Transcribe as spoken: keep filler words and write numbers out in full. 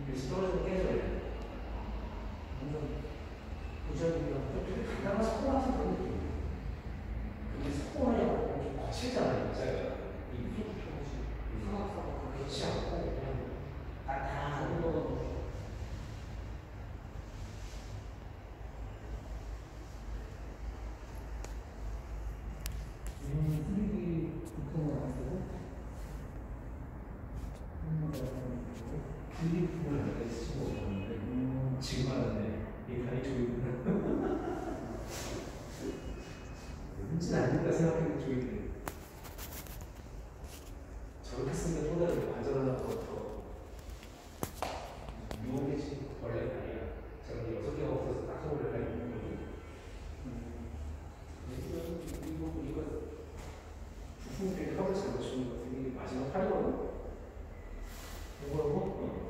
밀수 떨어지면 깨져야 돼. 완전 부적이랑 간단한 스포라서 그런 느낌이에요. 근데 스포라고 좀 거칠잖아요. 제가 이 소프트하지 사각사각 그렇지 않고 그냥 단단한 거거든요. 음, 쓰레기 부품을 안 쓰고 쓰레기 부품을 안 쓰고 오셨는데 음, 지금 알았네. 이 간이 조이구나. 왠지 아닐까 생각했는데 조이네.